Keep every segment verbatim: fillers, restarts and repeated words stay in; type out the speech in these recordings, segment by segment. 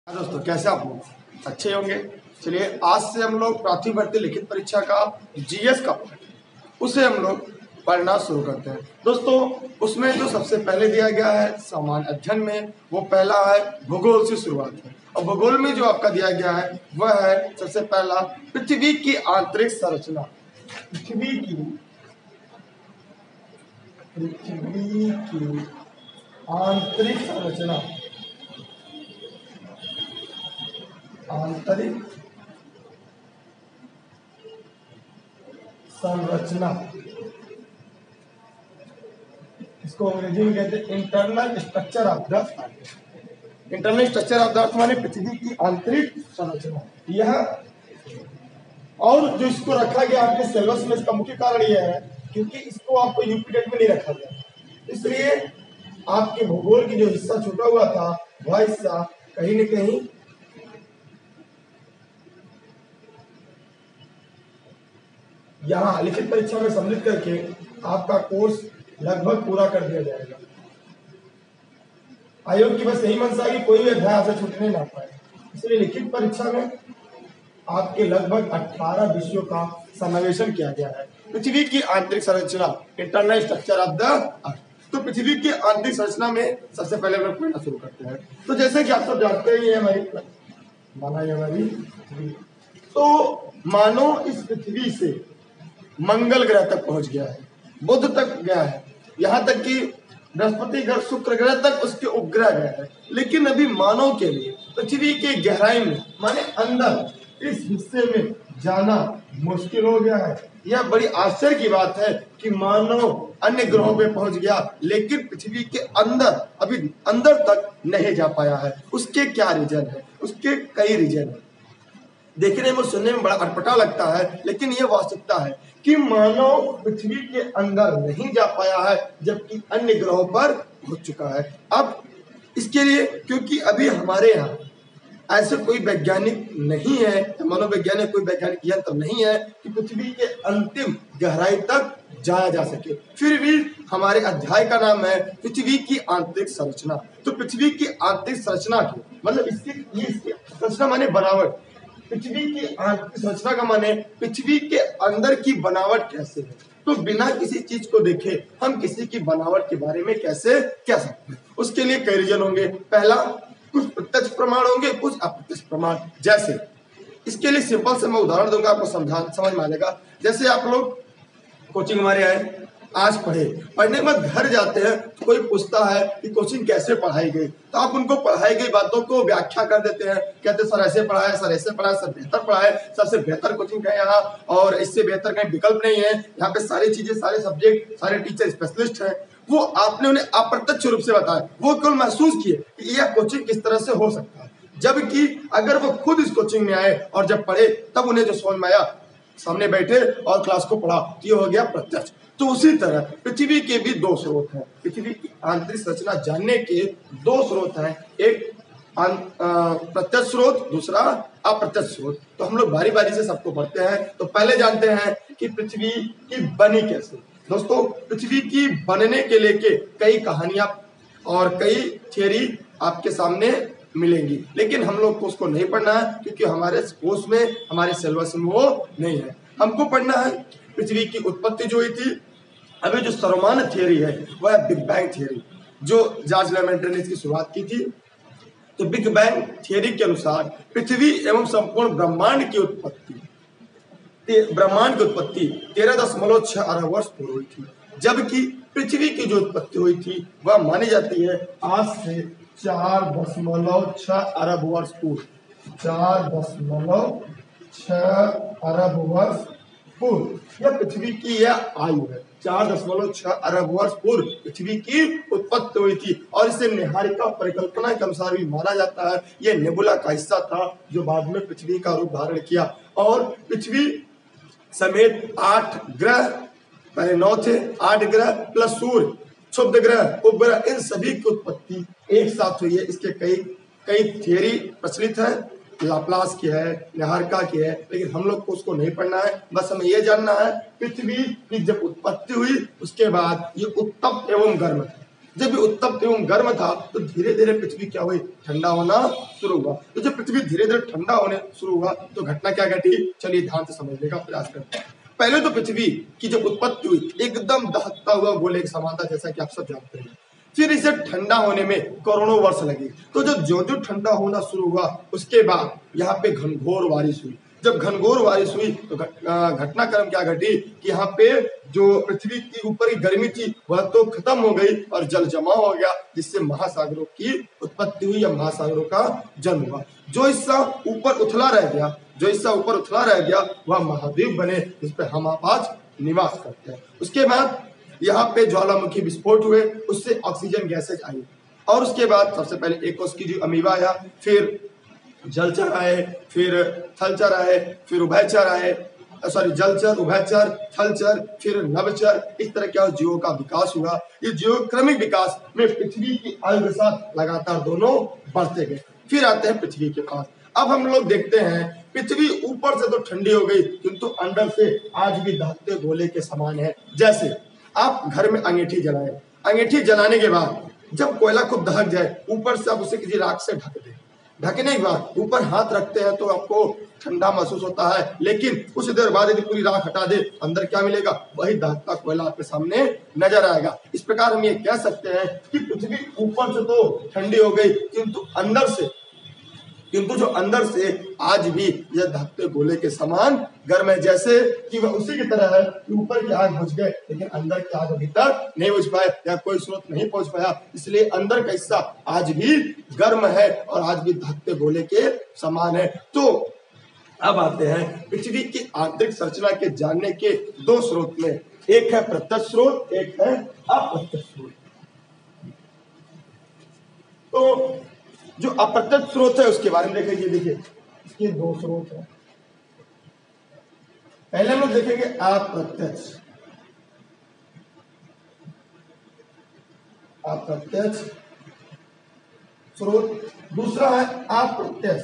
हाँ दोस्तों, कैसे आप लोग अच्छे होंगे। चलिए आज से हम लोग प्राथमिक भर्ती लिखित परीक्षा का जीएस का उसे हम लोग पढ़ना शुरू करते हैं। दोस्तों उसमें जो सबसे पहले दिया गया है सामान्य अध्ययन में, वो पहला है भूगोल से शुरुआत है। और भूगोल में जो आपका दिया गया है वह है सबसे पहला पृथ्वी की आंतरिक संरचना। पृथ्वी की पृथ्वी की आंतरिक संरचना आंतरिक संरचना इसको अंग्रेजी में कहते हैं internal structure of the earth. Internal structure of the earth माने पृथ्वी की आंतरिक संरचना। यह और जो इसको रखा गया आपके सिलेबस में, इसका मुख्य कारण यह है क्योंकि इसको आपको यूपी टेट में नहीं रखा गया, इसलिए आपके भूगोल की जो हिस्सा छूटा हुआ था वह हिस्सा कहीं न कहीं यहाँ लिखित परीक्षा में सम्मिलित करके आपका कोर्स लगभग पूरा कर दिया जाएगा। आयोग की बस यही मंशा है कि कोई भी अध्याय आपसे छूटने ना पाए, इसलिए लिखित परीक्षा में आपके लगभग अठारह विषयों का समावेशन किया गया है। पृथ्वी की आंतरिक संरचना internal structure of the earth. तो पृथ्वी की आंतरिक संरचना में सबसे पहले हम लोग पढ़ना शुरू करते हैं। तो जैसे कि आप सब जानते हैं ये हमारी माना ये हमारी पृथ्वी, तो मानो इस पृथ्वी से मंगल ग्रह तक पहुंच गया है, बुध तक गया है, यहाँ तक कि बृहस्पति ग्रह, शुक्र ग्रह तक उसके उपग्रह गए हैं। लेकिन अभी मानव के लिए पृथ्वी के गहराई में माने अंदर इस हिस्से में जाना मुश्किल हो गया है। यह बड़ी आश्चर्य की बात है कि मानव अन्य ग्रहों पे पहुंच गया लेकिन पृथ्वी के अंदर अभी अंदर तक नहीं जा पाया है। उसके क्या रीजन है? उसके कई रीजन है। देखने में सुनने में बड़ा अटपटा लगता है, लेकिन यह वास्तविकता है कि मानव पृथ्वी के अंदर नहीं जा पाया है जबकि अन्य ग्रहों पर पहुंच चुका है। अब इसके लिए क्योंकि अभी हमारे यहाँ ऐसे कोई वैज्ञानिक नहीं है, मनोवैज्ञानिक कोई वैज्ञानिक यंत्र नहीं है कि पृथ्वी के अंतिम गहराई तक जाया जा सके। फिर भी हमारे अध्याय का नाम है पृथ्वी की आंतरिक संरचना। तो पृथ्वी की आंतरिक संरचना की मतलब इसकी ये इसकी संरचना माने बनावट। पृथ्वी की आंतरिक संरचना का माने पृथ्वी के अंदर की बनावट कैसे है। तो बिना किसी चीज को देखे हम किसी की बनावट के बारे में कैसे कह सकते हैं? उसके लिए कई रीजन होंगे। पहला, कुछ प्रत्यक्ष प्रमाण होंगे, कुछ अप्रत्यक्ष प्रमाण। जैसे इसके लिए सिंपल से मैं उदाहरण दूंगा, आपको समझा समझ में आएगा। जैसे आप लोग कोचिंग हमारे आए, आज पढ़े, पढ़ने के बाद घर जाते हैं तो कोई पूछता है कि कोचिंग कैसे पढ़ाई गई, तो आप उनको पढ़ाई गई बातों को व्याख्या कर देते हैं। कहते सर ऐसे पढ़ा है, सर ऐसे पढ़ा है, सर बेहतर पढ़ा है, सबसे बेहतर कोचिंग है यहाँ और इससे बेहतर कहीं विकल्प नहीं है। यहाँ पे सारी चीजें, सारे सब्जेक्ट, सारे टीचर स्पेशलिस्ट हैं। वो आपने उन्हें अप्रत्यक्ष रूप से बताया, वो केवल महसूस किए कि यह कोचिंग किस तरह से हो सकता है। जबकि अगर वो खुद इस कोचिंग में आए और जब पढ़े तब उन्हें जो समझ में आया, सामने बैठे और क्लास को पढ़ा, तो ये हो गया प्रत्यक्ष। तो उसी तरह पृथ्वी के भी दो स्रोत हैं। पृथ्वी की आंतरिक संरचना जानने के दो स्रोत हैं, एक प्रत्यक्ष स्रोत, दूसरा अप्रत्यक्ष स्रोत। तो हम लोग बारी बारी से सबको पढ़ते हैं। तो पहले जानते हैं कि पृथ्वी की बनी कैसे। दोस्तों पृथ्वी की बनने के लेके कई कहानियां और कई थियरी आपके सामने मिलेंगी, लेकिन हम लोग को उसको नहीं पढ़ना है क्योंकि हमारे कोर्स में, हमारे सिलेबस में वो नहीं है। हमको पढ़ना है पृथ्वी की उत्पत्ति जो हुई थी। अभी जो सर्वमान्य थियरी है वह है बिग बैंग थियरी, जो जॉर्ज लेमेंटर ने इसकी शुरुआत की थी। तो बिग बैंग थियरी के अनुसार पृथ्वी एवं संपूर्ण ब्रह्मांड की उत्पत्ति ब्रह्मांड की उत्पत्ति तेरह दशमलव छह अरब वर्ष पूर्व हुई थी, जबकि पृथ्वी की जो उत्पत्ति हुई थी वह मानी जाती है आज से चार दशमलव छह अरब वर्ष पूर्व। चार दशमलव छह अरब वर्ष पूर्व यह पृथ्वी की यह आयु है। चार दशमलव छह अरब वर्ष पूर्व पृथ्वी की उत्पत्ति हुई थी और इसे निहारिका परिकल्पना के अनुसार भी माना जाता है। यह नेबुला का हिस्सा था जो बाद में पृथ्वी का रूप धारण किया। और पृथ्वी समेत आठ ग्रह, पहले नौ थे, आठ ग्रह प्लस सूर्य, क्षुब्ध ग्रह, उपग्रह, इन सभी की उत्पत्ति एक साथ हुई है। इसके कई कई थियरी प्रचलित है, लाप्लास की है, निहारिका की है, लेकिन हम लोग को उसको नहीं पढ़ना है। बस हमें यह जानना है पृथ्वी की जब उत्पत्ति हुई उसके बाद ये उत्तप्त एवं गर्म था। जब ये उत्तप्त एवं गर्म था तो धीरे धीरे पृथ्वी क्या हुई, ठंडा होना शुरू हुआ। तो जब पृथ्वी धीरे धीरे ठंडा होने शुरू हुआ तो घटना क्या घटी, चलिए ध्यान से समझने का प्रयास करते हैं। पहले तो पृथ्वी की जब उत्पत्ति हुई एकदम दहकता हुआ गोले के समान था, जैसा कि आप सब जानते हैं। फिर इसे ठंडा होने में करोड़ों वर्ष लगे। तो जब जो जो ठंडा होना शुरू हुआ उसके बाद यहाँ पे घनघोर बारिश हुई। जब घनघोर बारिश हुई तो घटनाक्रम क्या घटी कि यहाँ पे जो पृथ्वी के ऊपर की गर्मी थी वह तो खत्म हो गई और जल जमा हो गया, जिससे महासागरों की उत्पत्ति हुई या महासागरों का जन्म हुआ। जो हिस्सा ऊपर उथला रह गया जो हिस्सा ऊपर उथला रह गया वह महाद्वीप बने, जिस पे हम आज निवास करते हैं। उसके बाद यहाँ पे ज्वालामुखी विस्फोट हुए, उससे ऑक्सीजन गैसेज आई और उसके बाद सबसे पहले एक कोश की जीव अमीबा आया, फिर जलचर आए, फिर थलचर आए, फिर उभयचर आए, सॉरी जलचर, उभयचर, थलचर, फिर नभचर। इस तरह क्या जीवों का विकास हुआ। ये जीव क्रमिक विकास में पृथ्वी की आयु के साथ लगातार दोनों बढ़ते गए। फिर आते हैं पृथ्वी के पास। अब हम लोग देखते हैं पृथ्वी ऊपर से तो ठंडी हो गई किंतु अंदर से आज भी दहकते गोले के समान है। जैसे आप घर में अंगीठी जलाएं, अंगीठी जलाने के बाद जब कोयला खूब दहक जाए ऊपर से आप उसे किसी राख से ढक दें, ढकने के बाद ऊपर हाथ रखते हैं तो आपको ठंडा महसूस होता है, लेकिन कुछ देर बाद यदि पूरी राख हटा दे अंदर क्या मिलेगा, वही दहकता कोयला आपके सामने नजर आएगा। इस प्रकार हम ये कह सकते हैं कि पृथ्वी ऊपर से तो ठंडी हो गई किंतु अंदर से किंतु जो अंदर से आज भी यह दहकते गोले के समान गर्म है। जैसे कि वह उसी की तरह है कि ऊपर की आग बुझ गए लेकिन अंदर की आग अभी तक नहीं बुझ पाए या कोई स्रोत नहीं पहुंच पाया, इसलिए अंदर का हिस्सा आज भी गर्म है और आज भी दहकते गोले के समान है। तो अब आते हैं पृथ्वी की आंतरिक संरचना के जानने के दो स्रोत में, एक है प्रत्यक्ष स्रोत, एक है अप्रत्यक्ष स्रोत। तो जो अप्रत्यक्ष स्रोत है उसके बारे में देखेंगे। देखिए इसके दो स्रोत हैं। पहले हम लोग देखेंगे अप्रत्यक्ष अप्रत्यक्ष स्रोत, दूसरा है अप्रत्यक्ष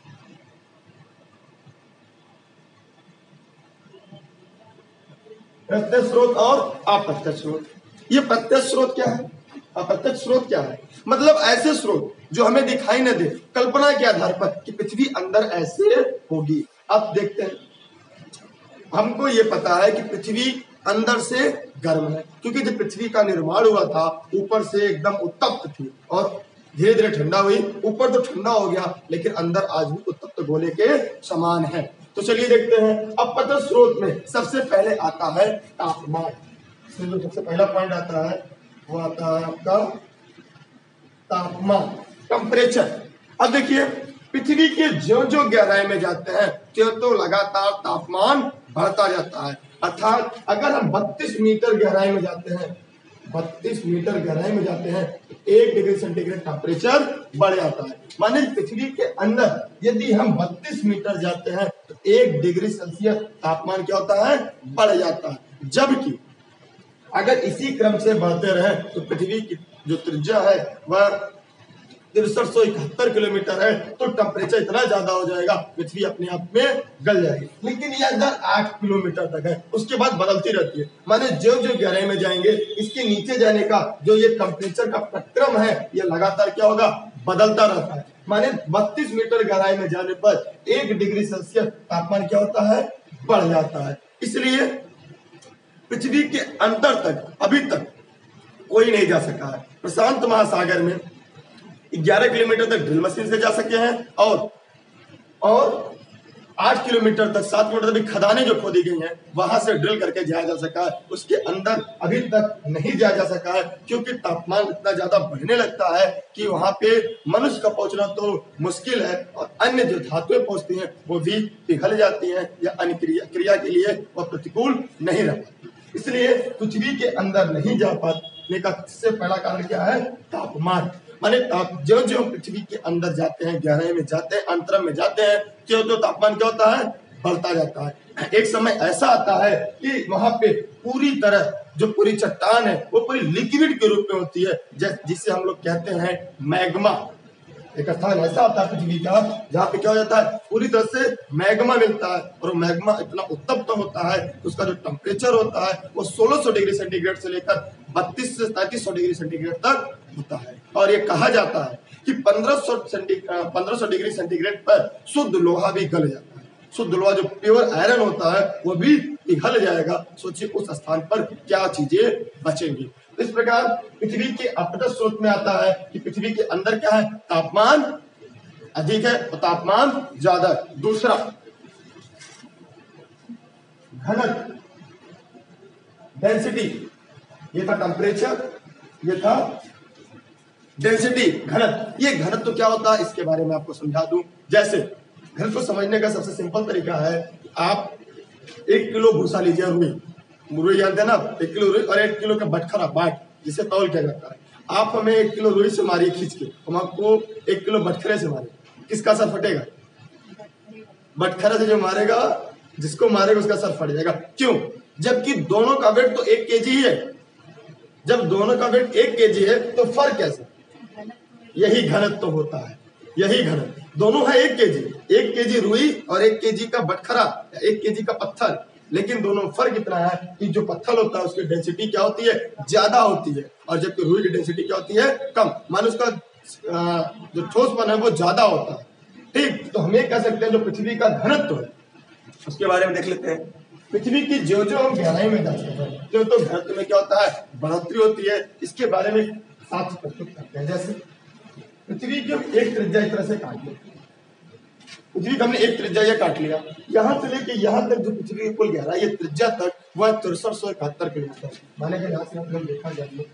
प्रत्यक्ष स्रोत और अप्रत्यक्ष स्रोत। ये प्रत्यक्ष स्रोत क्या है, अप्रत्यक्ष स्रोत क्या है? मतलब ऐसे स्रोत जो हमें दिखाई न दे, कल्पना के आधार पर कि पृथ्वी अंदर ऐसे होगी। अब देखते हैं, हमको ये पता है कि पृथ्वी अंदर से गर्म है क्योंकि जब पृथ्वी का निर्माण हुआ था ऊपर से एकदम उत्तप्त थी और धीरे धीरे ठंडा हुई। ऊपर तो ठंडा हो गया लेकिन अंदर आज भी उत्तप्त गोले के समान है। तो चलिए देखते हैं। अप्रत्यक्ष स्रोत में सबसे पहले आता है तापमान। सबसे पहला पॉइंट आता है वो आता है आपका तापमान, टेम्परेचर। अब देखिए पृथ्वी के जो जो गहराई में जाते हैं त्यो तो लगातार तापमान बढ़ता जाता है। अर्थात अगर हम बत्तीस मीटर गहराई में जाते हैं बत्तीस मीटर गहराई में जाते हैं तो एक डिग्री सेंटीग्रेड टेम्परेचर बढ़ जाता है। माने पृथ्वी के अंदर यदि हम बत्तीस मीटर जाते हैं तो एक डिग्री सेल्सियस तापमान क्या होता है, बढ़ जाता है। जबकि अगर इसी क्रम से बढ़ते रहे तो पृथ्वी की जो त्रिज्या है वह तिरसठ सौ इकहत्तर किलोमीटर है तो टेम्परेचर इतना ज्यादा हो जाएगा पृथ्वी अपने आप में गल जाएगी। लेकिन यह दर आठ किलोमीटर तक है, उसके बाद बदलती रहती है। माने जो जो गहराई में जाएंगे इसके नीचे जाने का जो ये टेम्परेचर का प्रक्रम है यह लगातार क्या होगा, बदलता रहता है। माने बत्तीस मीटर गहराई में जाने पर एक डिग्री सेल्सियस तापमान क्या होता है, बढ़ जाता है। इसलिए पृथ्वी के अंतर तक अभी तक कोई नहीं जा सका है। प्रशांत महासागर में ग्यारह किलोमीटर तक ड्रिल मशीन से जा सके हैं और और आठ किलोमीटर तक सात किलोमीटर तक खदानें जो खोदी गई हैं वहां से ड्रिल करके जाया जा सका है। उसके अंदर अभी तक नहीं जाया जा सका है क्योंकि तापमान इतना ज्यादा बढ़ने लगता है कि वहां पे मनुष्य का पहुंचना तो मुश्किल है और अन्य जो धातुएं पहुंचती हैं वो भी पिघल जाती हैं या अन्य क्रिया क्रिया के लिए वह प्रतिकूल नहीं रह पाती। इसलिए पृथ्वी के अंदर नहीं जा पाने का सबसे पहला कारण क्या है, तापमान। माने जो जो पृथ्वी के अंदर जाते हैं, गहराई में जाते हैं, अंतरम में जाते हैं, क्यों तो तापमान क्या होता है, बढ़ता जाता है। एक समय ऐसा आता है कि वहां पे पूरी तरह जो पूरी चट्टान है वो पूरी लिक्विड के रूप में होती है जिसे हम लोग कहते हैं मैग्मा। एक स्थान ऐसा होता है पृथ्वी का जहाँ पे क्या हो जाता है, पूरी तरह से मैग्मा मिलता है, और मैग्मा इतना उत्तप्त होता है उसका जो टेम्परेचर होता है वो सोलह सौ डिग्री सेंटीग्रेड से लेकर बत्तीस से तैंतीस सौ डिग्री सेंटीग्रेड तक होता है। और ये कहा जाता है कि पंद्रह सौ पंद्रह सौ डिग्री सेंटीग्रेड पर शुद्ध लोहा भी गल जाता है। शुद्ध लोहा जो प्योर आयरन होता है वो भी पिघल जाएगा। सोचिए उस स्थान पर क्या चीजें बचेंगी। इस प्रकार पृथ्वी के अपतट स्रोत में आता है कि पृथ्वी के अंदर क्या है, तापमान अधिक है और तापमान ज्यादा है। दूसरा घनत्व, डेंसिटी, ये था टेम्परेचर, ये था डेंसिटी, घनत्व। ये घनत्व क्या होता है इसके बारे में आपको समझा दूं। जैसे घनत्व को समझने का सबसे सिंपल तरीका है, आप एक किलो भूसा लीजिए, रुई रुई जानते हैं ना, एक किलो रुई और एक किलो का बटखरा बाट जिसे तौल किया जाता है। आप हमें एक किलो रुई से मारिए खींच के, हम आपको एक किलो बटखरे से मारे, किसका सर फटेगा? बटखरा से जो मारेगा, जिसको मारेगा उसका सर फट जाएगा। क्यों? जबकि दोनों का वेट तो एक केजी ही है। जब दोनों का वेट एक केजी है तो फर्क कैसे? यही घनत्व तो होता है, यही घनत्व। दोनों है एक केजी, एक केजी रुई और एक केजी का बटखरा, एक केजी का पत्थर, लेकिन दोनों फर्क इतना है कि जो पत्थर होता है उसकी डेंसिटी क्या होती है, ज्यादा होती है, और जबकि रुई की डेंसिटी क्या होती है, कम। मान उसका जो ठोसपन है वो ज्यादा होता है। ठीक, तो हम ये कह सकते हैं जो पृथ्वी का घनत्व है उसके बारे में देख लेते हैं। पृथ्वी की जो जो हम गहराई में जाते हैं तो तो घनत्व में क्या होता है, बढ़ोतरी होती है। इसके बारे में साफ प्रस्तुत करते हैं। जैसे पृथ्वी की एक त्रिज्या इस तरह से काट ली, पृथ्वी का हमने एक त्रिज्या ये काट लिया, यहाँ से लेके यहाँ तक जो पृथ्वी की कुल गहराई ये त्रिज्या तक वह तिरसठ सौ इकहत्तर किलोमीटर, माने के यहाँ से हम देखा जाए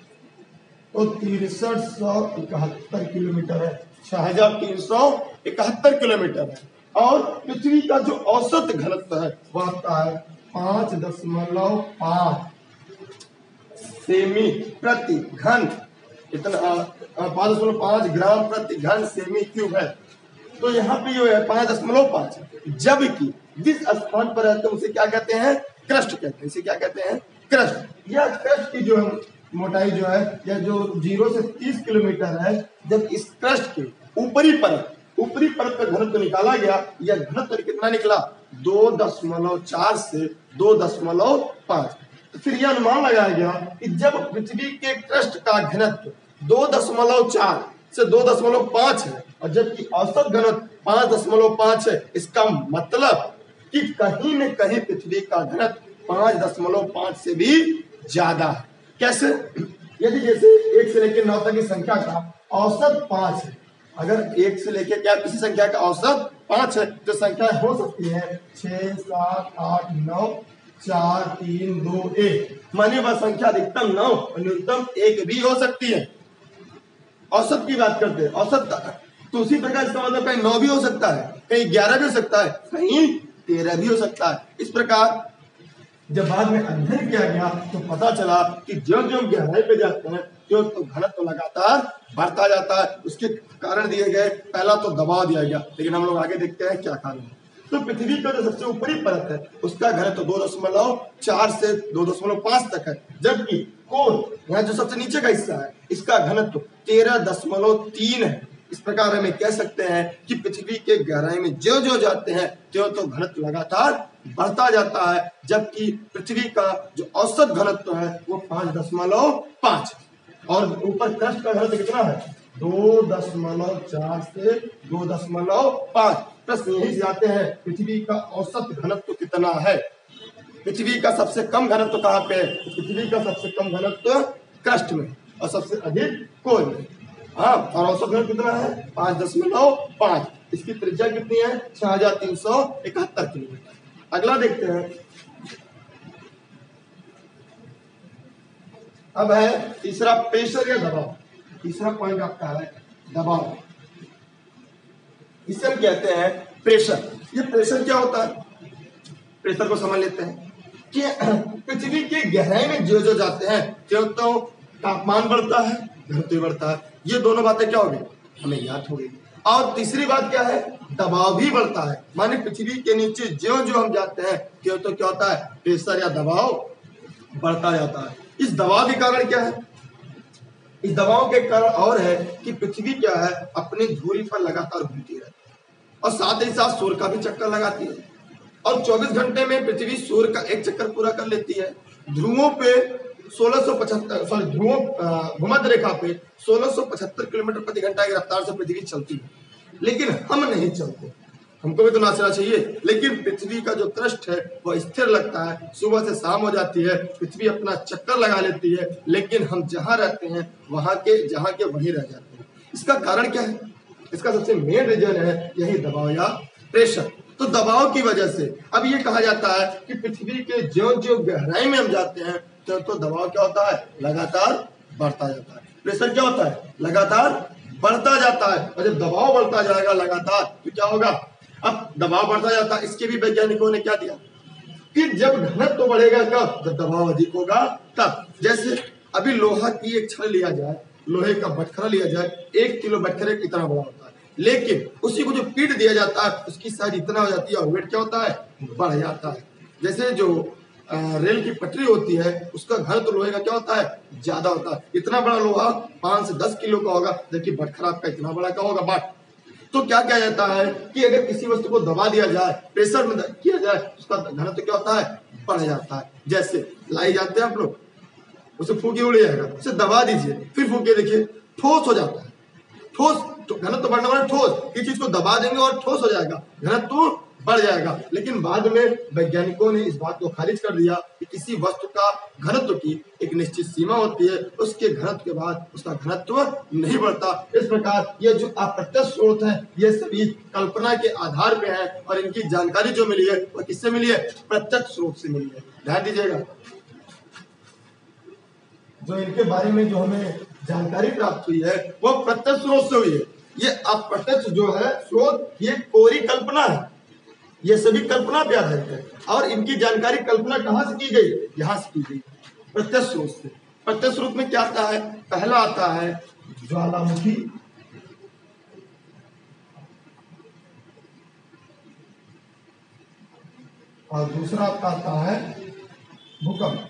तो तिरसठ सौ इकहत्तर किलोमीटर है, छह हजार तीन सौ इकहत्तर किलोमीटर है। और पृथ्वी का जो औसत घनत्व है वह आता है पांच दशमलव पांच सेमी प्रति घन, इतना पांच दशमलव पांच ग्राम प्रति घन सेमी क्यूब है। तो यहाँ पे जो है पांच दशमलव पांच, जबकि जिस स्थान पर रहते हैं उसे क्या कहते हैं, क्रस्ट कहते हैं। इसे क्या कहते हैं, क्रस्ट। यह क्रस्ट की जो है मोटाई जो है या जो जीरो से तीस किलोमीटर है, जब इस क्रस्ट के ऊपरी परत ऊपरी परत का घनत्व निकाला गया, यह घनत्व कितना निकला, दो दशमलव चार से दो दशमलव पांच। तो फिर यह अनुमान लगाया गया कि जब पृथ्वी के क्रस्ट का घनत्व दो दशमलव चार से दो दशमलव पांच है और जबकि औसत घनत्व पांच दशमलव पांच है, इसका मतलब कि कहीं न कहीं पृथ्वी का घनत्व पांच दशमलव पांच से भी ज्यादा है। कैसे? यदि जैसे एक से लेकर नौ तक की संख्या का औसत पांच है, अगर एक से लेकर क्या किसी संख्या का औसत पांच है तो संख्या हो सकती है छह सात आठ नौ चार तीन दो एक, माने वह संख्या अधिकतम नौ और न्यूनतम एक भी हो सकती है। औसत की बात करते हैं, औसत तो उसी प्रकार इसका मतलब कहीं नौ भी हो सकता है, कहीं ग्यारह भी हो सकता है, कहीं तेरह भी हो सकता है। इस प्रकार जब बाद में अध्ययन किया गया तो पता चला कि जो जो गहराई पे जाते हैं तो, तो घनत्व तो लगातार बढ़ता जाता है। उसके कारण दिए गए, पहला तो दबाव दिया गया, लेकिन हम लोग आगे देखते हैं क्या कारण है। तो पृथ्वी का जो सबसे ऊपरी परत है उसका घनत्व दो दशमलव चार से दो दशमलव पांच तक है, जबकि कोर यहाँ जो सबसे नीचे का हिस्सा है इसका घनत्व तेरह दशमलव तीन है। इस प्रकार हमें कह सकते हैं कि पृथ्वी के गहराई में जो जो जाते हैं त्यो तो घनत्व लगातार बढ़ता जाता है, जबकि पृथ्वी का जो औसत घनत्व है वो पांच दशमलव पांच और ऊपर क्रस्ट का घनत्व कितना है, दो दशमलव चार से दो दशमलव पांच। प्रश्न यही से आते हैं पृथ्वी का औसत घनत्व कितना है। पृथ्वी का सबसे कम घनत्व कहाँ पे है? पृथ्वी का सबसे कम घनत्व क्रस्ट में और सबसे अधिक कोर में। हाँ, और औसत घनत्व कितना है, पांच दशमलव पांच। इसकी त्रिज्या कितनी है, छह हजार तीन सौ इकहत्तर किलोमीटर। अगला देखते हैं, अब है तीसरा प्रेशर या दबाव। तीसरा पॉइंट आपका है दबाव, इसे हम कहते हैं प्रेशर। ये प्रेशर क्या होता है, प्रेशर को समझ लेते हैं कि पृथ्वी के गहराई में जो जो जाते हैं क्यों तो तापमान बढ़ता है, घनत्व बढ़ता है। ये दोनों बातें क्या हो गई, हमें याद हो गई। और तीसरी बात क्या है, दबाव भी बढ़ता है, माने पृथ्वी के नीचे जो जो हम जाते हैं क्यों तो क्या होता है, प्रेशर या दबाव बढ़ता जाता है। इस दबाव के कारण क्या है, इस दबाव के कारण और है कि पृथ्वी क्या है अपनी धुरी पर लगातार घूमती रहती है और साथ ही साथ सूर्य का भी चक्कर लगाती है और चौबीस घंटे में पृथ्वी सूर्य का एक चक्कर पूरा कर लेती है। ध्रुवों पे सोलह सौ पचहत्तर सॉरी ध्रुवों भूमध्य रेखा पे सोलह सौ पचहत्तर किलोमीटर प्रति घंटा की रफ्तार से पृथ्वी चलती है, लेकिन हम नहीं चलते। हमको भी तो नाचना चाहिए, लेकिन पृथ्वी का जो पृष्ठ है वह स्थिर लगता है। सुबह से शाम हो जाती है, पृथ्वी अपना चक्कर लगा लेती है, लेकिन हम जहाँ रहते हैं वहाँ के जहाँ के वहीं रह जाते हैं। इसका कारण क्या है? इसका सबसे मेन रीजन है यही दबाव या प्रेशर। तो दबाव की वजह से अब ये कहा जाता है कि पृथ्वी के जो जो गहराई में हम जाते हैं तो, तो दबाव क्या होता है? लगातार बढ़ता जाता है। प्रेशर क्या होता है? लगातार बढ़ता जाता है। और जब दबाव बढ़ता जाएगा लगातार तो क्या होगा? अब दबाव बढ़ता जाता है, इसके भी वैज्ञानिकों ने क्या दिया कि जब घनत्व तो बढ़ेगा कब? जब दबाव अधिक होगा तब। जैसे अभी लोहा की एक छड़ लिया जाए, लोहे का बटखरा लिया जाए, एक किलो बटखरे कितना बड़ा होता है, लेकिन उसी को जो पीट दिया जाता है उसकी साइज इतना हो जाती है और वेट क्या होता है? बढ़ जाता है। जैसे जो आ, रेल की पटरी होती है उसका घनत्व तो लोहे का क्या होता है? ज्यादा होता है। इतना बड़ा लोहा पांच से दस किलो का होगा, जबकि बटखरा आपका इतना बड़ा का होगा बाट। तो क्या किया जाता है कि अगर किसी वस्तु को दबा दिया जाए, प्रेशर में किया जाए, उसका घनत्व तो क्या होता है? बढ़ जाता है। जैसे लाई जाते हैं आप लोग, उसे फूके उड़ जाएगा, उसे दबा दीजिए फिर फूके देखिए, ठोस हो जाता है। ठोस तो घनत्व बढ़ने वाला ठोस, किसी चीज को दबा देंगे और ठोस हो जाएगा, घनत्व बढ़ जाएगा। लेकिन बाद में वैज्ञानिकों ने इस बात को खारिज कर दिया कि किसी वस्तु का घनत्व की एक निश्चित सीमा होती है, उसके घनत्व के बाद उसका घनत्व नहीं बढ़ता। इस प्रकार ये जो अप्रत्यक्ष स्रोत है ये सभी कल्पना के आधार पे है और इनकी जानकारी जो मिली है वो किससे मिली है? प्रत्यक्ष स्रोत से मिली है। ध्यान दीजिएगा, जो इनके बारे में जो हमें जानकारी प्राप्त हुई है वो प्रत्यक्ष स्रोत से हुई है। ये अप्रत्यक्ष जो है स्रोत ये कोरी कल्पना है, ये सभी कल्पना पे आधारित है और इनकी जानकारी कल्पना कहाँ से की गई? यहाँ से की गई, प्रत्यक्ष स्रोत से। प्रत्यक्ष स्रोत में क्या आता है? पहला आता है ज्वालामुखी, और दूसरा आता है भूकंप।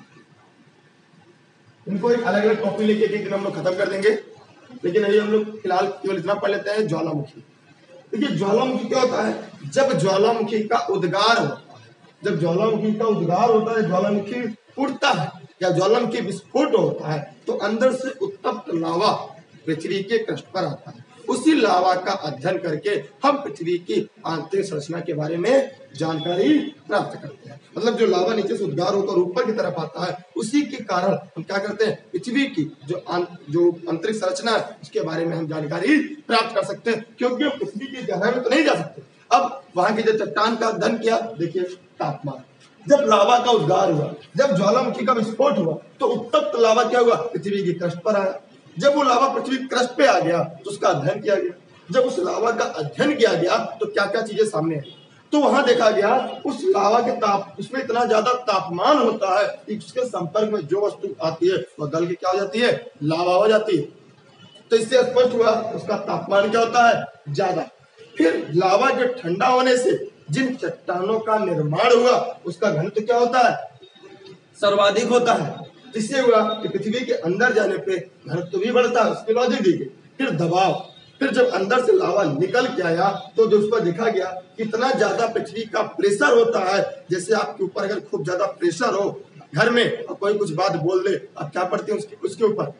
इनको एक अलग अलग टॉपिक लेके एक दिन हम लोग खत्म कर देंगे, लेकिन अभी हम लोग फिलहाल केवल इतना पढ़ लेते हैं ज्वालामुखी। देखिए ज्वालामुखी क्या होता है? जब ज्वालामुखी का उद्गार होता है, जब ज्वालामुखी का उद्गार होता है, ज्वालामुखी फूटता है या ज्वालामुखी विस्फोट होता है तो अंदर से उत्तप्त लावा पृथ्वी के पृष्ठ पर आता है। उसी लावा का अध्ययन करके हम पृथ्वी की आंतरिक संरचना के बारे में जानकारी प्राप्त करते हैं। मतलब जो लावा नीचे से उद्गार होकर ऊपर की तरफ आता है, उसी के कारण हम क्या करते हैं? पृथ्वी की जो जो आंतरिक संरचना है उसके बारे में हम जानकारी प्राप्त कर सकते हैं, क्योंकि हम पृथ्वी की गहराई में तो नहीं जा सकते। अब वहां की जो चट्टान का अध्ययन किया, देखिए तापमान, जब लावा का उद्गार हुआ, जब ज्वालामुखी का विस्फोट हुआ तो उत्तप्त लावा क्या हुआ? पृथ्वी के क्रस्ट पर आया। जब वो लावा पृथ्वी क्रस्ट पे आ गया तो उसका अध्ययन किया गया। जब उस लावा का अध्ययन किया गया तो क्या क्या चीजें सामने आई, तो वहां देखा गया उस लावा के ताप उसमें इतना ज्यादा तापमान होता है कि उसके संपर्क में जो वस्तु आती है वह गल के क्या हो जाती है? लावा हो जाती है। तो इससे स्पष्ट हुआ उसका तापमान क्या होता है? ज्यादा। फिर लावा के ठंडा होने से जिन चट्टानों का निर्माण हुआ उसका घनत्व क्या होता है? सर्वाधिक होता है। जिससे हुआ कि पृथ्वी के अंदर जाने पे घनत्व भी बढ़ता है, उसकी लॉजिक दी गई। फिर दबाव, फिर जब अंदर से लावा निकल के आया तो जो उसको देखा गया कितना ज्यादा पृथ्वी का प्रेशर होता है। जैसे आपके ऊपर अगर खूब ज्यादा प्रेशर हो घर में और कोई कुछ बात बोल दे, आप क्या पढ़ते हैं उसके उसके ऊपर?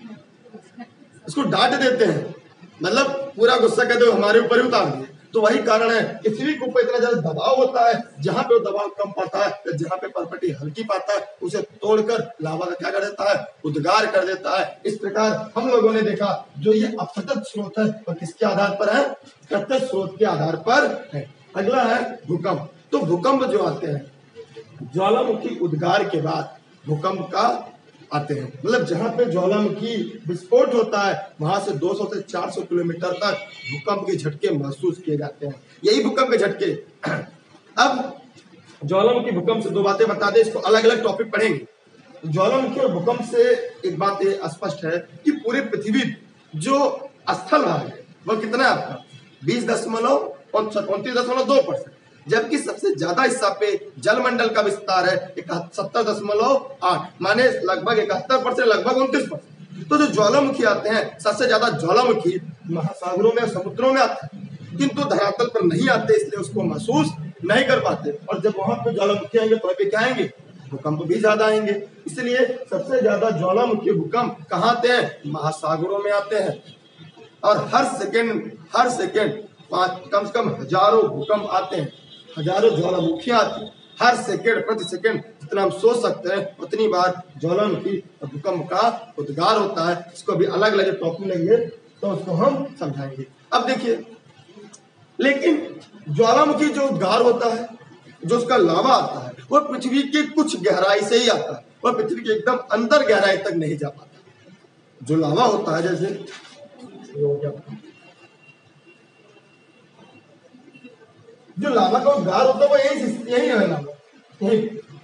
उसको डांट देते हैं, मतलब पूरा गुस्सा कहते हो हमारे ऊपर ही उतार दिए। तो वही कारण है पृथ्वी के ऊपर इतना ज्यादा दबाव होता है, जहां पे वो दबाव कम पाता है या जहां पे परपटी हल्की पाता है उसे तोड़कर लावा का क्या कर देता है? उद्गार कर देता है। इस प्रकार हम लोगों ने देखा जो ये अप्रत्यक्ष स्रोत है वो किसके आधार पर है? प्रत्यक्ष स्रोत के आधार पर है। अगला है भूकंप। तो भूकंप जो आते हैं ज्वालामुखी उद्गार के बाद भूकंप का आते हैं, मतलब जहां पे ज्वालामुखी विस्फोट होता है वहां से दो सौ से चार सौ किलोमीटर तक भूकंप के झटके महसूस किए जाते हैं। यही भूकंप के झटके। अब ज्वालामुखी भूकंप से दो बातें बता दें, इसको अलग अलग टॉपिक पढ़ेंगे। ज्वालामुखी और भूकंप से एक बात ये स्पष्ट है कि पूरी पृथ्वी जो स्थल भाग है वह कितना है आपका? बीस दशमलव उनतीस दशमलव दो परसेंट, जबकि सबसे ज्यादा हिस्सा पे जलमंडल का विस्तार है सत्तर दशमलव आठ, माने लगभग इकहत्तर परसेंट, लगभग उनतीस परसेंट। तो जो ज्वालामुखी आते हैं, सबसे ज्यादा ज्वालामुखी महासागरों में, समुद्रों में आते हैं, किंतु धरातल पर नहीं आते, इसलिए उसको महसूस नहीं कर पाते। और जब वहां पे ज्वालामुखी आएंगे तो क्या आएंगे, भूकंप भी ज्यादा आएंगे। इसलिए सबसे ज्यादा ज्वालामुखी भूकंप कहाँ आते हैं, महासागरों में आते हैं। और हर सेकेंड हर सेकेंड पांच कम से कम हजारों भूकंप आते हैं, हजारों ज्वालामुखियां आती हैं हर सेकेंड, प्रति सेकेंड जितना हम सोच सकते हैं उतनी बार ज्वालामुखी और भूकंप का उद्गार होता है। इसको भी अलग अलग टॉपिक लेंगे तो उसको हम समझाएंगे। अब देखिए, लेकिन ज्वालामुखी जो उद्गार होता है, जो उसका लावा आता है, वह पृथ्वी की कुछ गहराई से ही आता है, वह पृथ्वी के एकदम अंदर गहराई तक नहीं जा पाता। जो लावा होता है, जैसे हो गया, जो लावा का उद्गार होता है वो यही यही है, लावा यही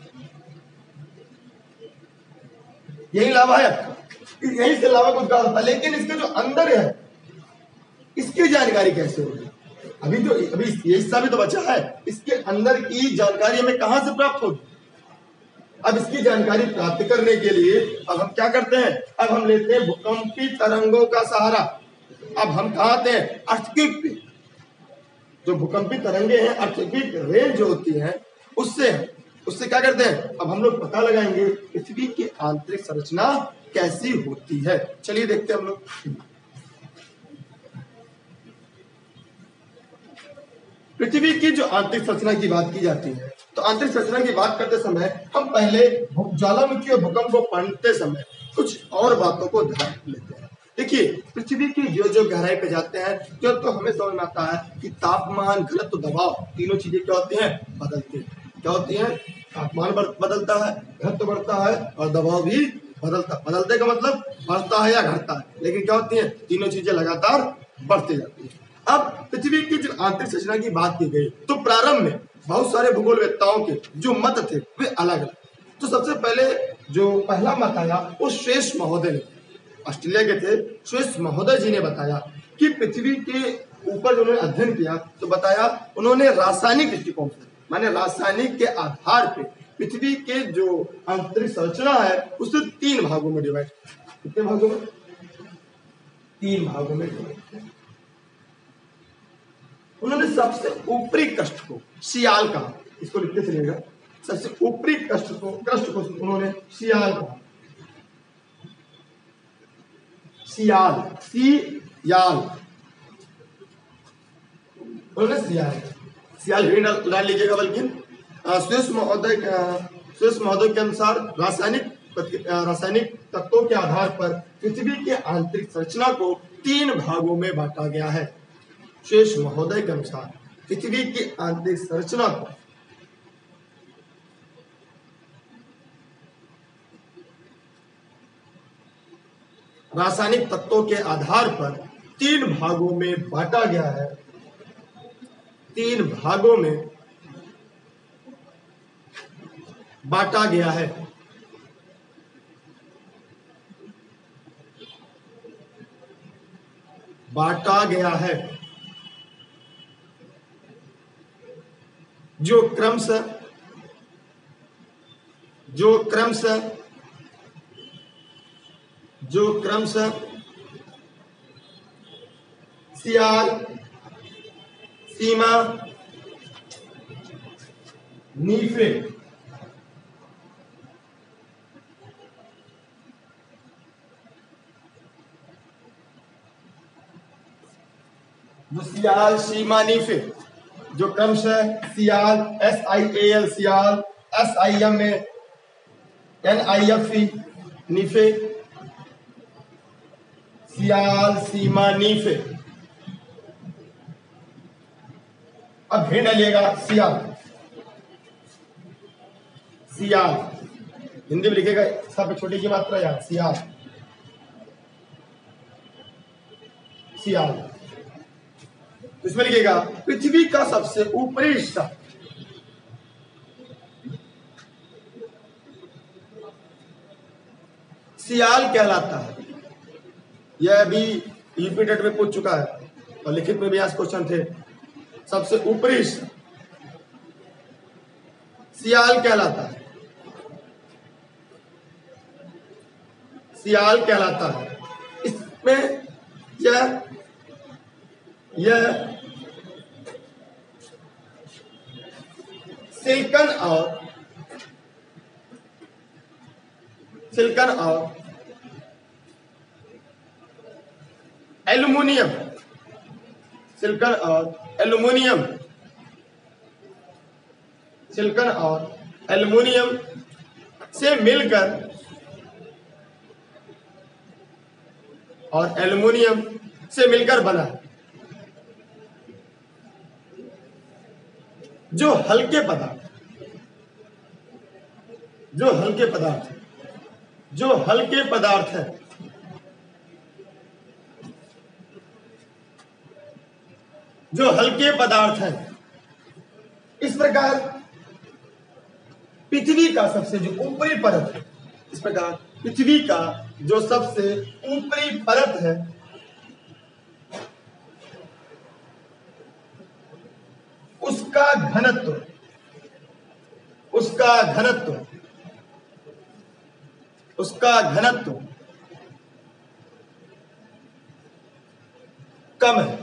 यही लावा है, यही से लावा का उद्गार होता है। लेकिन इसके जो अंदर है, इसकी जानकारी कैसे होगी, अभी जो अभी ये हिस्सा भी तो बचा है, इसके अंदर की जानकारी हमें कहां से प्राप्त होगी। अब इसकी जानकारी प्राप्त करने के लिए अब हम क्या करते हैं, अब हम लेते हैं भूकंपी तरंगों का सहारा। अब हम कहाँ आते हैं, अर्थक्वेक पे। जो भूकंपी तरंगे हैं, अर्थक्वेक रेंज जो होती है, उससे उससे क्या करते हैं, अब हम लोग पता लगाएंगे पृथ्वी की आंतरिक संरचना कैसी होती है। चलिए देखते हैं हम लोग। पृथ्वी की जो आंतरिक संरचना की बात की जाती है, तो आंतरिक संरचना की बात करते समय हम पहले ज्वालामुखी और भूकंप को पढ़ते समय कुछ और बातों को ध्यान लेते हैं। देखिए, पृथ्वी की जो जो गहराई पे जाते हैं, जो तो हमें समझ में आता है कि तापमान, घनत्व, दबाव, तीनों चीजें क्या होती हैं, बदलती हैं। क्या होती हैं, तापमान बदलता है, घनत्व बढ़ता है और दबाव भी बदलता बदलते का मतलब बढ़ता है या घटता है, लेकिन क्या होती है, तीनों चीजें लगातार बढ़ती जाती है। अब पृथ्वी की जो आंतरिक संरचना की बात की गई, तो प्रारंभ में बहुत सारे भूगोलवेत्ताओं के जो मत थे वे अलग अलग। तो सबसे पहले जो पहला मत आया वो शेष महोदय ने, ऑस्ट्रेलिया के थे, शेष महोदय जी ने बताया कि पृथ्वी के ऊपर उन्होंने अध्ययन किया तो बताया, उन्होंने रासायनिक दृष्टिकोण से, माने रासायनिक के आधार पे पृथ्वी के जो आंतरिक संरचना है उसे तीन भागों में डिवाइड, कितने भागों में, तीन भागों में डिवाइड। उन्होंने सबसे ऊपरी कष्ट को सियाल कहा, इसको लिखते चलिएगा, सबसे ऊपरी कष्ट को कष्ट को उन्होंने सियाल कहा, सियाल सियाल उन्होंने सियाल सियाल भी डाल लीजिएगा। बल्कि स्विस महोदय स्विस महोदय के अनुसार रासायनिक रासायनिक तत्वों के आधार पर पृथ्वी के आंतरिक संरचना को तीन भागों में बांटा गया है। शेष महोदय के अनुसार पृथ्वी की आंतरिक संरचना को रासायनिक तत्वों के आधार पर तीन भागों में बांटा गया है, तीन भागों में बांटा गया है। बांटा गया है जो क्रमशः जो क्रमशः जो क्रमशः सियाल, सीमा, नीफे, जो सियाल, सीमा, नीफे, जो क्रमशः sial, S I A L sial, S I M A, N I F E nife, sial, sima, nife. अब हिंड डालिएगा, सियाल, सियाल हिंदी में लिखेगा, सब छोटी की मात्रा यार, सियाल, सियाल। इसमें लिखेगा पृथ्वी का सबसे ऊपरी हिस्सा सियाल कहलाता है। यह अभी यूपी टेट में पूछ चुका है और लिखित में भी आज क्वेश्चन थे। सबसे ऊपरी हिस्सा सियाल कहलाता है, सियाल कहलाता है। में यह यह सिलिकॉन और सिलिकॉन और एल्युमिनियम सिलिकॉन और एल्युमिनियम सिलिकॉन और एल्युमिनियम से मिलकर और एल्युमिनियम से मिलकर बना जो हल्के पदार्थ जो हल्के पदार्थ जो हल्के पदार्थ है जो हल्के पदार्थ है इस प्रकार पृथ्वी का सबसे जो ऊपरी परत है इस प्रकार पृथ्वी का जो सबसे ऊपरी परत है उसका घनत्व उसका घनत्व उसका घनत्व कम है।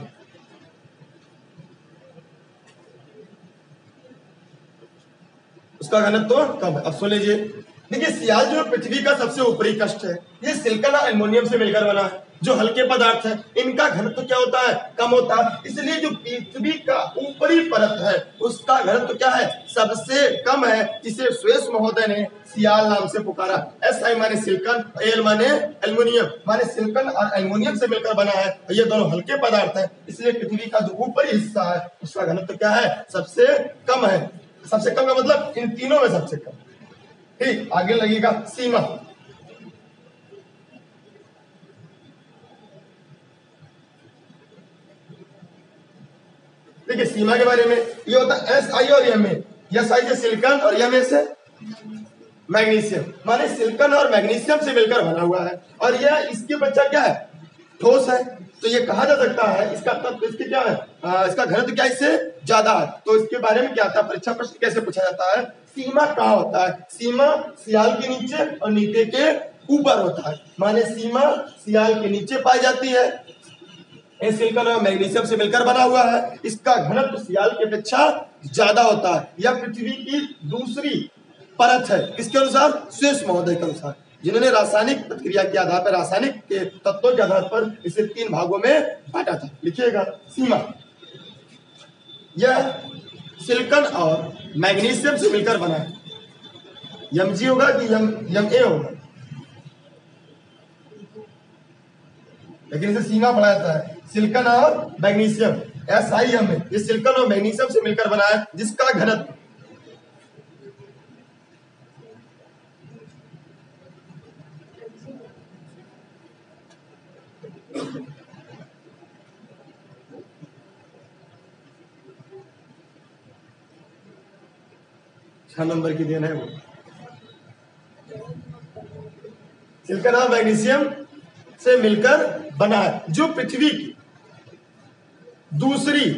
उसका घनत्व कम है। अब सुन लीजिए, देखिए सियाल जो पृथ्वी का सबसे ऊपरी कष्ट है, ये सिलिकॉन और एल्युमिनियम से मिलकर बना है। जो हल्के पदार्थ है इनका घनत्व क्या होता है? कम होता है। इसलिए जो पृथ्वी का ऊपरी परत है उसका घनत्व क्या है? सबसे कम है, जिसे स्वेस महोदय ने सियाल नाम से पुकारा। एस आई माने सिलिकॉन, एल माने एल्युमिनियम, माने सिलिकॉन और एल्युमिनियम से मिलकर बना है। ये दोनों हल्के पदार्थ है, इसलिए पृथ्वी का जो ऊपरी हिस्सा है उसका घनत्व क्या है? सबसे कम है। सबसे कम का मतलब इन तीनों में सबसे कम। ठीक, आगे लगेगा सीमा। देखिए सीमा के बारे में ये होता है एस आई और एम ए। एस आई से सिलिकॉन और एम ए से मैग्नीशियम, माने सिलिकॉन और मैग्नीशियम से मिलकर बना हुआ है। और यह इसके बच्चा क्या है? ठोस है। तो ये कहा जा सकता है इसका तत्व इसके क्या है? आ, इसका घनत्व क्या इससे ज्यादा है। तो इसके बारे में क्या आता है? परीक्षा प्रश्न कैसे पूछा जाता है? सीमा कहाँ होता है? सीमा सियाल के नीचे और नीचे के ऊपर होता है। माने सीमा सियाल के नीचे पाई जाती है। सिलिकॉन और मैग्नीशियम से मिलकर बना हुआ है। इसका घनत्व सियाल की अपेक्षा ज्यादा होता है। यह पृथ्वी की दूसरी परत है। किसके अनुसार? स्वेस महोदय के अनुसार, जिन्होंने रासायनिक प्रतिक्रिया के आधार पर, रासायनिक के तत्वों के आधार पर इसे तीन भागों में बांटा था। लिखिएगा सीमा। यह सिलिकॉन और मैग्नीशियम से मिलकर बना है। एम जी होगा कि एम एम ए होगा, लेकिन इसे सीमा पढ़ा जाता है। सिलिकॉन और magnesium, S I M A, ये सिलिकॉन और मैग्नीशियम से मिलकर बना है, जिसका घनत्व छह नंबर की देन है वो। सिलिकॉन और मैग्नीशियम से मिलकर बना है, जो पृथ्वी की दूसरी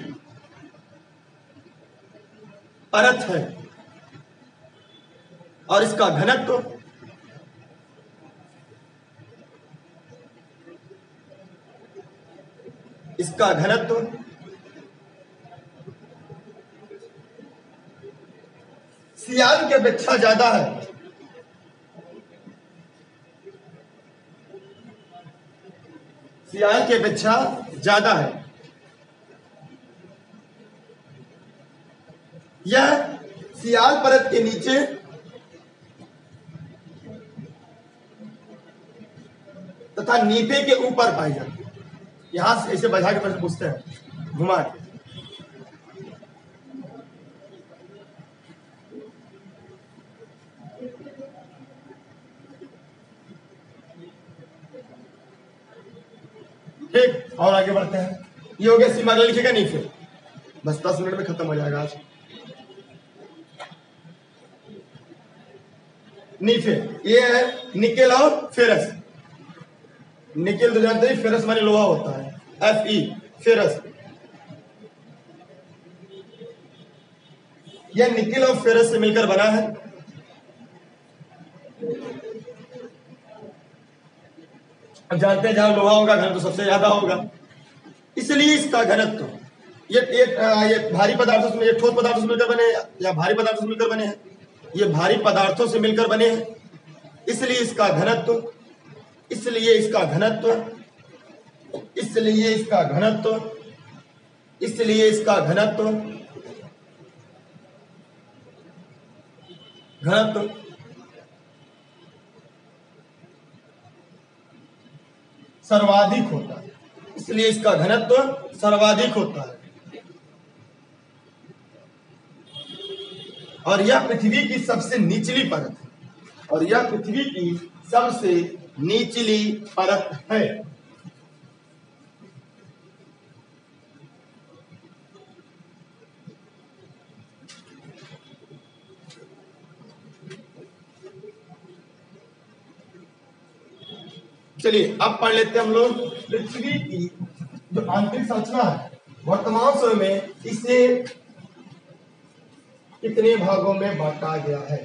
परत है। और इसका घनत्व इसका घनत्व सियाल की अपेक्षा ज्यादा है। सियाल की अपेक्षा ज्यादा है। यह सियाल परत के नीचे तथा नीचे के ऊपर पाई जाती है। यहां से ऐसे बजा के प्रश्न पूछते हैं, घुमा के। ठीक, और आगे बढ़ते हैं। ये हो गया सीमा। लिखेगा नीचे, बस दस मिनट में खत्म हो जाएगा आज। नीचे ये है निकेल और फेरस। निकेल तो जानते हैं, फेरस माने लोहा होता है, एफ ई, फेरस। यह निकेल और फेरस से मिलकर बना है। जानते हैं जहां लोहा होगा घनत्व सबसे ज्यादा होगा, इसलिए इसका घनत्व ये ये, ये भारी पदार्थों से, ये ठोस पदार्थों से मिलकर बने हैं या भारी पदार्थों से मिलकर बने हैं, ये भारी पदार्थों से मिलकर बने हैं, इसलिए इसका घनत्व इसलिए इसका घनत्व इसलिए इसका घनत्व इसलिए इसका घनत्व घनत्व सर्वाधिक होता है, इसलिए इसका घनत्व सर्वाधिक होता है। और यह पृथ्वी की सबसे निचली परत है और यह पृथ्वी की सबसे निचली परत है। चलिए अब पढ़ लेते हैं हम लोग पृथ्वी की जो आंतरिक संरचना है, वर्तमान समय में इसे कितने भागों में बांटा गया है।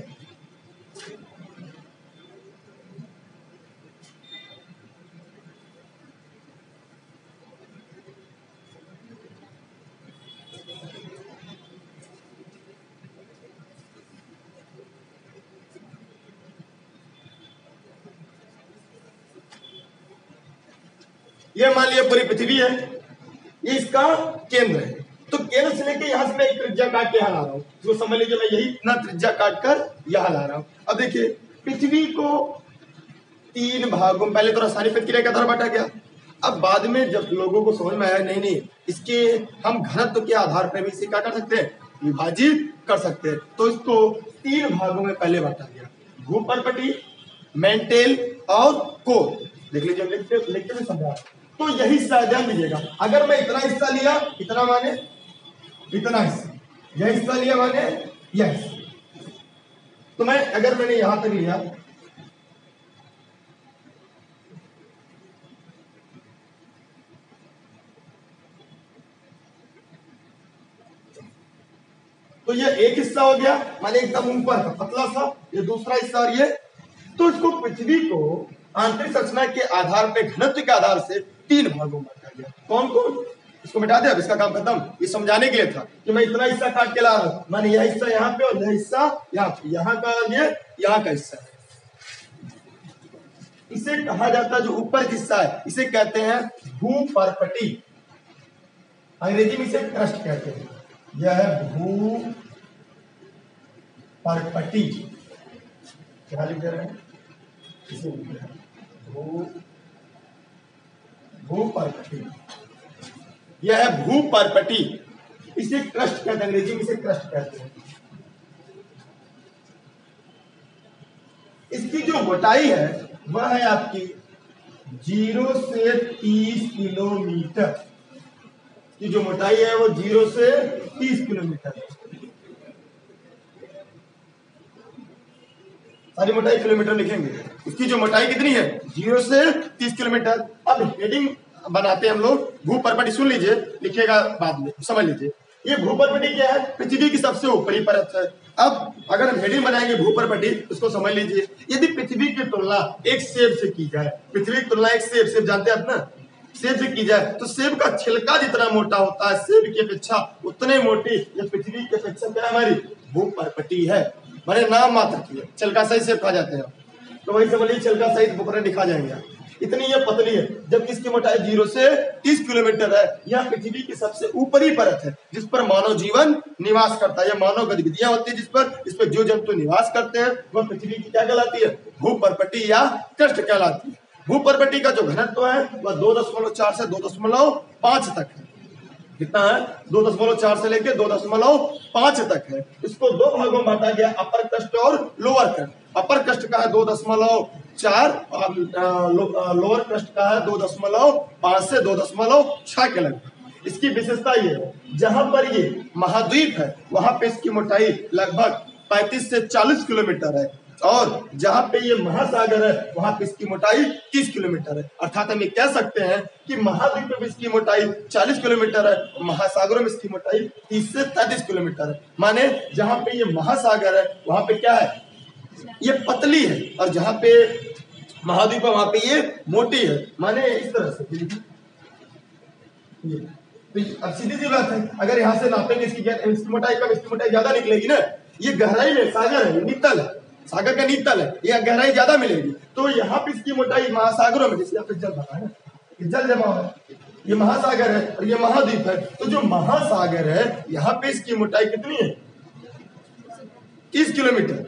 ये मान लिया पूरी पृथ्वी है, ये इसका केंद्र है, तो केंद्र से लेके यहां से मैं एक त्रिज्या काट के यहां ला रहा हूं, तो समझ लीजिए मैं यही इतना त्रिज्या काट कर यहां ला रहा हूं। अब देखिए पृथ्वी को तीन भागों में पहले तो रासायनिक प्रतिक्रिया के आधार बांटा गया, अब बाद में जब लोगों को समझ में आया नहीं नहीं इसके हम घनत्व के आधार पर भी इसे क्या कर सकते हैं, विभाजित कर सकते हैं, तो इसको तीन भागों में पहले बांटा गया, भूपर्पटी, मेंटेल और कोर। देख लीजिए लिखते लिखते भी समझा, तो यही हिस्सा ध्यान दीजिएगा, अगर मैं इतना हिस्सा लिया, इतना माने इतना हिस्सा, यह हिस्सा लिया माने यह हिस्सा, तो मैं अगर मैंने यहां तक लिया तो ये एक हिस्सा हो गया माने एकदम ऊपर का पतला सा, ये दूसरा हिस्सा और ये, तो इसको पृथ्वी को आंतरिक संरचना के आधार पे घनत्व के आधार से तीन भागों में बांटा गया। कौन कौन, इसको मिटा दे, अब इसका काम खत्म। ये समझाने के लिए था कि मैं इतना हिस्सा काट के ला रहा हूं, माने यह हिस्सा यहाँ पे और यह हिस्सा यहाँ पे, यहाँ का ये यहाँ का हिस्सा है। इसे कहा जाता है जो ऊपर हिस्सा है इसे कहते हैं भूपर्पटी, अंग्रेजी में इसे क्रस्ट कहते हैं। यह है भूपर्पटी, क्या लिख रहे हैं इसे भू भूपर्पटी, यह है भूपर्पटी, इसे क्रस्ट कहते हैं, अंग्रेजी में इसे क्रस्ट कहते हैं। इसकी जो मोटाई है वह है आपकी जीरो से तीस किलोमीटर, की जो मोटाई है वो जीरो से तीस किलोमीटर है। सारी मोटाई किलोमीटर लिखेंगे, इसकी जो मोटाई कितनी है जीरो से तीस किलोमीटर। अब हेडिंग बनाते हैं हम लोग, भूपर्पटी सुन लीजिए, लिखिएगा बाद में, समझ लीजिए। ये भूपर्पटी क्या है, पृथ्वी की सबसे ऊपरी परत है। अब अगर हम हेडिंग बनाएंगे भूपर्पटी, उसको समझ लीजिए, यदि पृथ्वी की तुलना एक सेब से की जाए, पृथ्वी की तुलना एक सेब, सेब जानते हैं आप ना, सेब से की जाए तो सेब का छिलका जितना मोटा होता है सेब की अपेक्षा उतने मोटी ये पृथ्वी की अपेक्षा क्या हमारी भूपर्पटी है। मैंने नाम मात्र किया, छिलका सहित सेब खा जाते हैं, तो वही समझ लीजिए छिलका सहित भूपर्पटी खा जाएंगे। इतनी ये पतली है, जबकि इसकी मोटाई जीरो से तीस किलोमीटर है। यह पृथ्वी की सबसे ऊपरी परत है जिस पर मानव जीवन निवास करता है, यह मानव गतिविधियां होती है जिस पर, इस पर जो जंतु निवास करते हैं वह पृथ्वी की क्या कहलाती है, भूपर्पटी या क्रस्ट कहलाती है। भूपर्पटी का जो घनत्व है वह दो दशमलव चार से दो दशमलव पांच तक है। कितना है, दो दशमलव चार से लेकर दो दशमलव पांच तक है। इसको दो भागों में बांटा गया, अपर क्रस्ट और लोअर क्रस्ट। अपर क्रस्ट का है दो दशमलव चार और लोअर क्रस्ट का है दो दशमलव पांच से दो दशमलव छह के लगभग। इसकी विशेषता ये है, जहां पर ये महाद्वीप है वहां पे इसकी मोटाई लगभग पैंतीस से चालीस किलोमीटर है, और जहां पे ये महासागर है वहां पे इसकी मोटाई तीस किलोमीटर है। अर्थात हम ये कह सकते हैं कि महाद्वीप में इसकी मोटाई चालीस किलोमीटर है, महासागरों में इसकी मोटाई तीस से पैंतीस किलोमीटर है। माने जहां पे ये महासागर है वहां पे क्या है, ये पतली है, और जहां पे महाद्वीप वहां पे ये मोटी है, माने इस तरह से ये। तो अब सीधी सी बात है, अगर यहाँ से नापेंगे इसकी इसकी मोटाई कम, इसकी मोटाई ज्यादा निकलेगी ना। ये गहराई में सागर है, नितल है, सागर का नीतल है, ये गहराई ज्यादा मिलेगी। तो यहाँ पे इसकी मोटाई महासागरों में, जैसे यहाँ पे जल रहा है ना, ये जल जमा है, ये महासागर है और ये महाद्वीप है। तो जो महासागर है यहाँ पे इसकी मोटाई कितनी है, तीस किलोमीटर,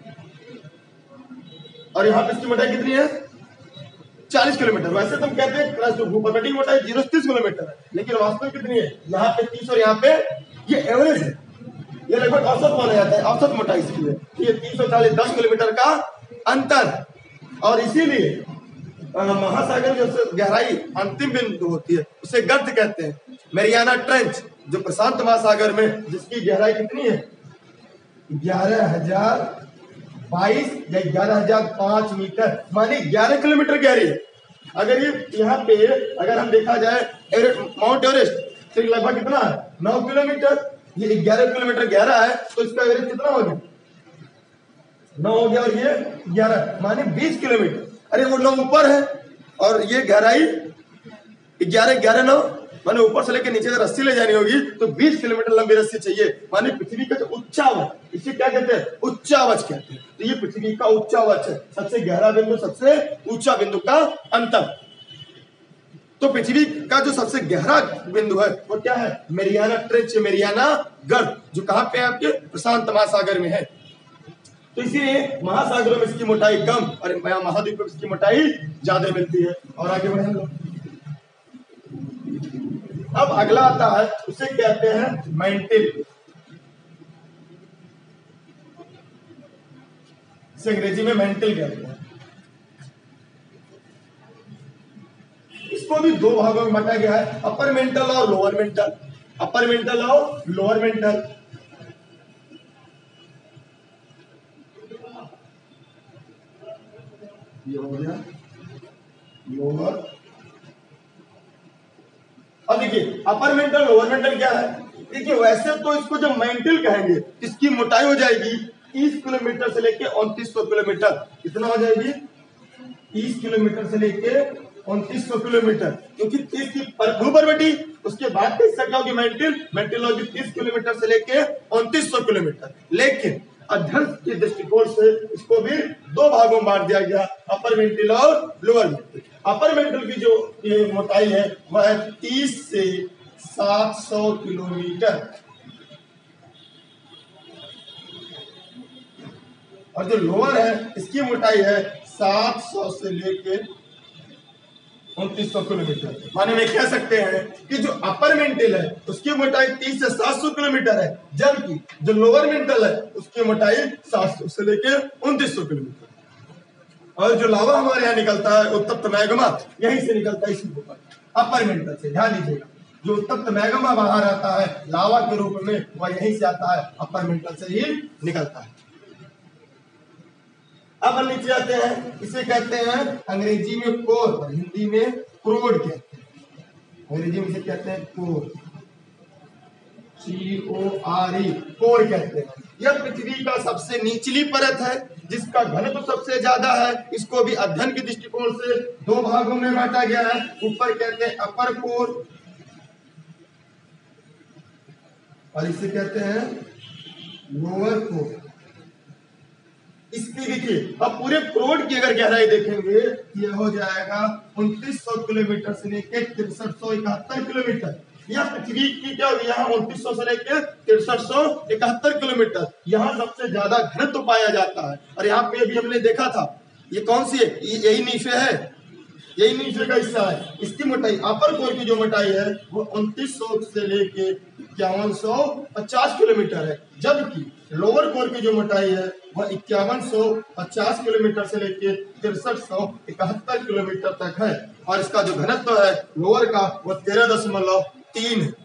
और यहाँ पे इसकी मोटाई कितनी है, चालीस किलोमीटर। वैसे तुम कहते हैं क्रस्ट भूपटल की मोटाई जीरो तीस किलोमीटर है, लेकिन वास्तव कितनी है, यहाँ पे तीस और यहाँ पे ये एवरेज है, ये लगभग औसत माना जाता है, औसत मोटाई इसकी है। ये तीन सौ चालीस दस किलोमीटर का अंतर, और इसीलिए महासागर जो गहराई अंतिम बिंदु होती है उसे गर्त कहते हैं। मैरियाना ट्रेंच जो प्रशांत महासागर में, जिसकी गहराई कितनी है, ग्यारह हजार बाईस या ग्यारह हजार पांच मीटर, माने ग्यारह किलोमीटर गहरी है। अगर ये यहाँ पे अगर हम देखा जाए माउंट एवरेस्ट तो लगभग कितना है, नौ किलोमीटर, ये ग्यारह किलोमीटर गहरा है, तो इसका एवरेज कितना हो गया, नौ हो गया, और ये ग्यारह माने बीस किलोमीटर। अरे वो नौ ऊपर है और ये गहराई ग्यारह ग्यारह नौ, माने ऊपर से लेकर नीचे अगर रस्सी ले जानी होगी तो बीस किलोमीटर लंबी रस्सी चाहिए। माने पृथ्वी का जो उच्चावच, इसे क्या कहते हैं, उच्चावच कहते हैं। तो ये पृथ्वी का उच्चावच है, सबसे गहरा बिंदु, सबसे ऊंचा बिंदु का अंतर। तो पृथ्वी का जो सबसे गहरा बिंदु है वो क्या है, मैरियाना ट्रेंच, मैरियाना गर्त, जो कहाँ पे है, आपके प्रशांत महासागर में है। तो इसीलिए महासागरों में इसकी मोटाई कम और महाद्वीप में इसकी मोटाई ज्यादा मिलती है। और आगे बढ़े हम लोग, अब अगला आता है, उसे कहते हैं मैंटिल, इसे अंग्रेजी में मैंटिल कहते हैं। इसको भी दो भागों में बांटा गया है, अपर मेंटल और लोअर मेंटल, अपर मेंटल और लोअर मेंटल। ये हो गया लोअर। अब देखिए अपर मेंटल लोअर मेंटल क्या है, देखिए वैसे तो इसको जब मेंटल कहेंगे इसकी मोटाई हो जाएगी तीस किलोमीटर से लेके उनतीस सौ किलोमीटर। कितना हो जाएगी, तीस किलोमीटर से लेके उनतीस सौ किलोमीटर, क्योंकि तीस की भूपर्वती, उसके बाद कैसा क्या होगी, मेंटल मेंटल होगी तीस किलोमीटर से लेके उनतीस सौ किलोमीटर। लेकिन अध्ययन के दृष्टिकोण से इसको भी दो भागों में बांट दिया गया, अपर मेंटल और लोअर मेंटल। अपर मेंटल की जो ये मोटाई है वह है तीस से सात सौ किलोमीटर, और जो लोअर है इसकी मोटाई है सात सौ से लेकर उनतीस सौ किलोमीटर। माने में कह सकते हैं कि जो अपर मेंटल है उसकी मोटाई तीस से सात सौ किलोमीटर है, जबकि जो लोअर मेंटल है उसकी मोटाई सात सौ से लेकर उनतीस सौ किलोमीटर। और जो लावा हमारे यहाँ निकलता है उत्तप्त मैग्मा, यहीं से निकलता है इसी ऊपर, अपर मेंटल से। ध्यान दीजिएगा, जो उत्तप्त मैग्मा बाहर आता है लावा के रूप में, वह यहीं से आता है, अपर मेंटल से ही निकलता है। अब हम नीचे आते हैं, इसे कहते हैं अंग्रेजी में कोर और हिंदी में क्रोड कहते हैं। अंग्रेजी में इसे कहते हैं core, C O R E, core कहते हैं। यह पृथ्वी का सबसे निचली परत है जिसका घनत्व सबसे ज्यादा है। इसको भी अध्ययन के दृष्टिकोण से दो भागों में बांटा गया है, ऊपर कहते हैं अपर कोर और इसे कहते हैं लोअर कोर। इसकी देखिए अब पूरे क्रोड की अगर गहराई देखेंगे यह हो जाएगा उनतीस सौ किलोमीटर से लेकर तिरसठ सौ इकहत्तर किलोमीटर। यह पृथ्वी की क्या होगी, यहाँ उनतीस सौ से लेकर तिरसठ सौ इकहत्तर किलोमीटर, यहाँ सबसे ज्यादा घनत्व पाया जाता है। और यहाँ पे भी हमने देखा था, ये कौन सी है, यही नीचे है, यही नीचे का हिस्सा है। इसकी मोटाई अपर कोर की जो मोटाई है वो उनतीस सौ से लेके इक्यावन सौ पचास किलोमीटर है, जबकि लोअर कोर की जो मोटाई है वह इक्यावन सौ पचास किलोमीटर से लेके तिरसठ सौ इकहत्तर किलोमीटर तक है। और इसका जो घनत्व है लोअर का वो तेरह दशमलव तीन है।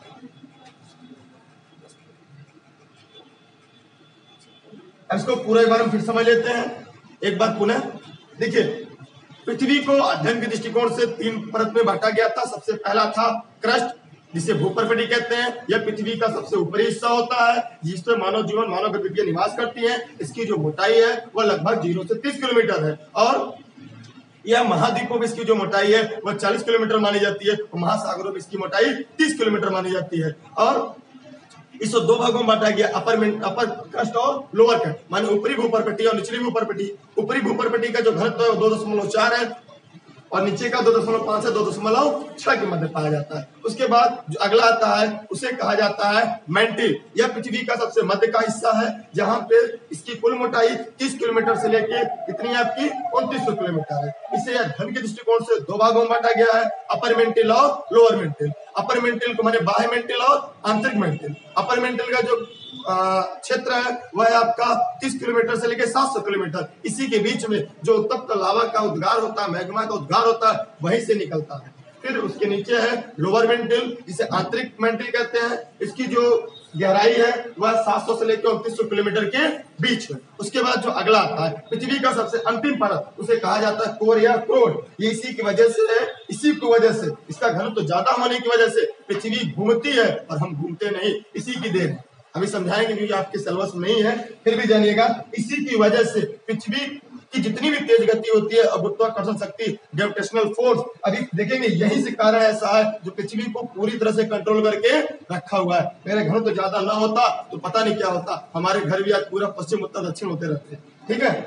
इसको पूरा एक बार हम फिर समझ लेते हैं, एक बार पुनः देखिए। पृथ्वी को अध्ययन के दृष्टिकोण से तीन परत में बांटा गया था। सबसे पहला था क्रस्ट, जिसे भूपर्वती कहते हैं। यह पृथ्वी का सबसे ऊपरी हिस्सा होता है जिसमें मानव जीवन, मानव गतिविधियां निवास करती हैं। इसकी जो मोटाई है वह लगभग जीरो से तीस किलोमीटर है। और यह महाद्वीपों में इसकी जो मोटाई है वह चालीस किलोमीटर मानी जाती है और महासागरों में इसकी मोटाई तीस किलोमीटर मानी जाती है। और इसको दो भागों में बांटा गया, अपर अपर क्रस्ट और लोअर क्रस्ट, माने ऊपरी भूपरपट्टी और निचली भूपरपट्टी। ऊपरी भूपरपट्टी का जो घनत्व है वो दो दशमलव चार है और नीचे का दो दशमलव पांच से दो दशमलव छह के मध्य पाया जाता है। उसके बाद जो अगला आता है उसे कहा जाता है मैंटिल। यह पृथ्वी का सबसे मध्य का हिस्सा है जहां पे इसकी कुल मोटाई तीस किलोमीटर से लेके कितनी आपकी उनतीस सौ किलोमीटर है। इसे घन के दृष्टिकोण से दो भागों में बांटा गया है, अपर मेंटिल और लोअर मेंटिल। अपर मेंटिल को माने बाह्य मेंटिल और आंतरिक मेंटिल। अपर मेंटिल का जो क्षेत्र है वह है आपका तीस किलोमीटर से लेकर सात सौ किलोमीटर। इसी के बीच में जो उत्तप्त लावा का उद्गार होता है, मैग्मा का उद्गार होता है, वहीं से निकलता है। फिर उसके नीचे है लोअर मेंटिल, जिसे आंतरिक मेंटिल कहते हैं। इसकी जो गहराई है वह सात सौ से लेकर उनतीस सौ किलोमीटर के बीच है। उसके बाद जो अगला आता है पृथ्वी का सबसे अंतिम परत, उसे कहा जाता है कोर या क्रोड। ये इसी की वजह से है, इसी की वजह से इसका घनत्व तो ज्यादा होने की वजह से पृथ्वी घूमती है और हम घूमते नहीं, इसी की देन है। अभी समझाएंगे क्योंकि आपके सिलेबस में नहीं है, फिर भी जानिएगा इसी की वजह से पृथ्वी की जितनी भी तेज गति होती है और गुरुत्वाकर्षण शक्ति, ग्रेविटेशनल फोर्स, अभी देखेंगे यही से कारण ऐसा है जो पृथ्वी को पूरी तरह से कंट्रोल करके रखा हुआ है। मेरे घर तो ज्यादा ना होता तो पता नहीं क्या होता, हमारे घर भी आज पूरा पश्चिम उत्तर दक्षिण होते रहते। ठीक है,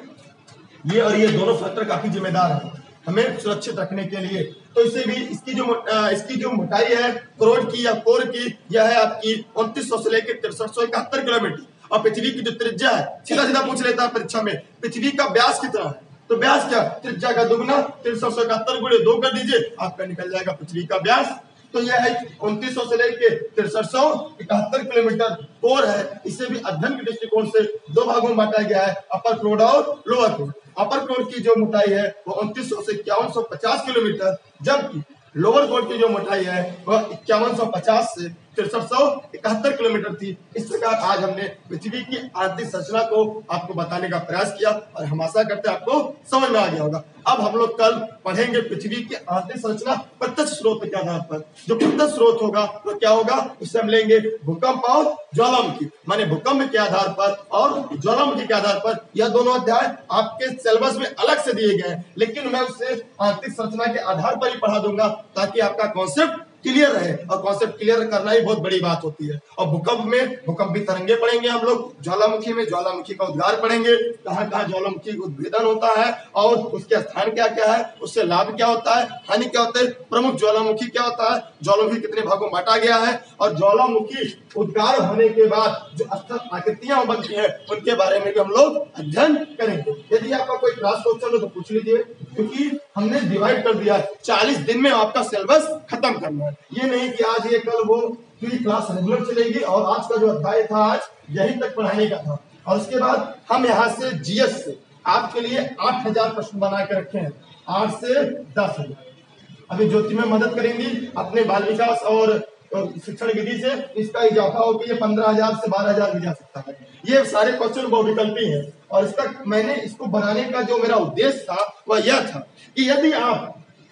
ये और ये दोनों फैक्टर काफी जिम्मेदार है हमें सुरक्षित रखने के लिए। तो इसे भी इसकी जो आ, इसकी जो मोटाई है क्रोड की या कोर की, यह है आपकी उनतीस सौ से लेकर तिरसठ सौ इकहत्तर किलोमीटर। और पृथ्वी की जो त्रिज्या है, सीधा सीधा पूछ लेता है परीक्षा में, पृथ्वी का व्यास कितना है? तो व्यास क्या, त्रिज्या का दुगना, तिरसठ सौ इकहत्तर गुणे दो कर दीजिए, आपका निकल जाएगा पृथ्वी का व्यास। तो यह है उनतीस सौ से लेकर तिरसठ सौ इकहत्तर किलोमीटर कोर है। इसे भी अध्ययन के दृष्टिकोण से दो भागों में बांटा गया है, अपर क्रोड और लोअर क्रोड। अपर क्रोड की जो मोटाई है वो उनतीस सौ से इक्यावन सौ पचास किलोमीटर, जबकि लोअर क्रोड की जो मोटाई है वह इक्यावन सौ पचास से तिरसठ सौ इकहत्तर किलोमीटर थी। इस प्रकार आज हमने पृथ्वी की आंतरिक संरचना को आपको बताने का प्रयास किया और हम आशा करते हैं आपको समझ में आ गया होगा। अब हम लोग कल पढ़ेंगे पृथ्वी की आंतरिक संरचना प्रत्यक्ष स्रोत के आधार पर। जो प्रत्यक्ष स्रोत होगा वो क्या होगा, उससे हम लेंगे भूकंप और ज्वालामुखी, माने भूकंप के आधार पर और ज्वालामुखी के आधार पर। यह दोनों अध्याय आपके सिलेबस में अलग से दिए गए हैं, लेकिन मैं उसे आंतरिक संरचना के आधार पर ही पढ़ा दूंगा ताकि आपका कॉन्सेप्ट क्लियर रहे, और कॉन्सेप्ट क्लियर करना ही बहुत बड़ी बात होती है। और भूकंप में भूकंपी तरंगे पढ़ेंगे हम लोग, ज्वालामुखी में ज्वालामुखी का उद्गार पढ़ेंगे, कहाँ कहाँ ज्वालामुखी उद्भेदन होता है और उसके स्थान क्या क्या है, उससे लाभ क्या होता है, हानि क्या होता है, प्रमुख ज्वालामुखी क्या होता है, ज्वालामुखी कितने भागों में बांटा गया है, और ज्वालामुखी उद्गार होने के बाद जो अस्तर आकृतियां बनती है उनके बारे में भी हम लोग अध्ययन करेंगे। यदि आपका कोई क्लास क्वेश्चन हो तो पूछ लीजिए, क्योंकि हमने डिवाइड कर दिया चालीस दिन में आपका सिलेबस खत्म करना है। ये नहीं कि आज ये कल वो, पूरी क्लास रेगुलर चलेगी और आज का जो अध्याय था आज यहीं तक पढ़ाने का था। और उसके बाद हम यहाँ से जीएस से आपके लिए आठ हजार प्रश्न बना के रखे हैं, आठ से दस हजार। अभी ज्योति में मदद करेंगी अपने बाल विकास और शिक्षण विधि से, इसका इजाफा हो कि ये पंद्रह हजार से बारह हजार भी जा सकता है। ये सारे क्वेश्चन बहुविकल्पी हैं और इसका मैंने इसको बनाने का जो मेरा उद्देश्य था वह यह था कि यदि आप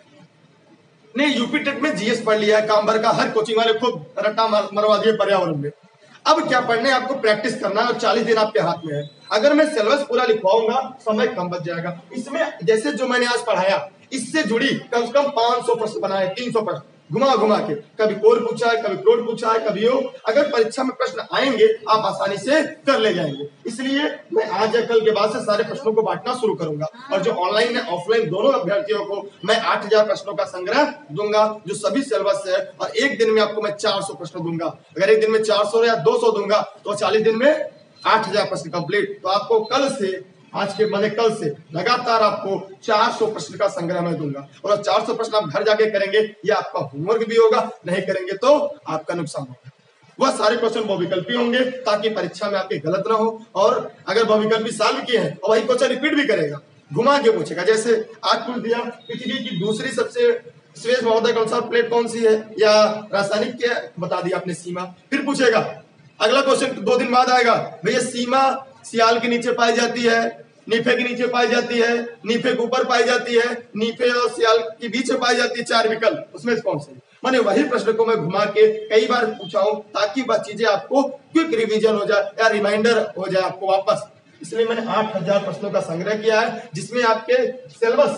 ने यूपी टेट में जीएस पढ़ लिया है, काम भर का, हर कोचिंग वाले खूब रट्टा मरवा दिए पर्यावरण में, अब क्या पढ़ने आपको प्रैक्टिस करना है और चालीस दिन आपके हाथ में है। अगर मैं सिलेबस पूरा लिखवाऊंगा समय कम बच जाएगा। इसमें जैसे जो मैंने आज पढ़ाया इससे जुड़ी कम से कम पांच सौ प्रश्न बनाए, तीन सौ प्रश्न घुमा घुमा के, कभी कोर पूछा है, कभी क्रोड पूछा है, कभी हो। अगर परीक्षा में प्रश्न आएंगे आप आसानी से कर ले जाएंगे। इसलिए मैं आज या कल के बाद से सारे प्रश्नों को बांटना शुरू करूंगा और जो ऑनलाइन है ऑफलाइन दोनों अभ्यर्थियों को मैं आठ हजार प्रश्नों का संग्रह दूंगा जो सभी सिलेबस है, और एक दिन में आपको मैं चार सौ प्रश्न दूंगा। अगर एक दिन में चार सौ या दो सौ दूंगा तो चालीस दिन में आठ हजार प्रश्न कंप्लीट। तो आपको कल से, आज के मैंने कल से लगातार आपको चार सौ प्रश्न का संग्रह मैं दूंगा, और चार सौ प्रश्न आप घर जाके करेंगे, ये आपका होमवर्क भी होगा, नहीं करेंगे तो आपका नुकसान होगा। वह सारे क्वेश्चन बहुविकल्पी होंगे ताकि परीक्षा में आपके गलत ना हो, और अगर बहुविकल्पी सॉल्व किए हैं और वही क्वेश्चन रिपीट भी करेगा, घुमा के पूछेगा। जैसे आज पूछ दिया पृथ्वी की दूसरी सबसे श्वेत महोदय के अनुसार प्लेट कौन सी है, या रासायनिक क्या बता दिया आपने सीमा। फिर पूछेगा अगला क्वेश्चन दो दिन बाद आएगा, भैया सीमा सियाल के नीचे पाई जाती है, नीफे के नीचे पाई जाती है, नीफे के ऊपर पाई जाती है, नीफे और सियाल के बीच में पाई जाती है, चार विकल्प, उसमें कौन से। मैंने वही प्रश्न को मैं घुमा के कई बार पूछा हूं ताकि वह चीजें आपको क्विक रिवीजन हो जाए या रिमाइंडर हो जाए आपको वापस। इसलिए मैंने आठ हजार प्रश्नों का संग्रह किया है जिसमें आपके सिलेबस से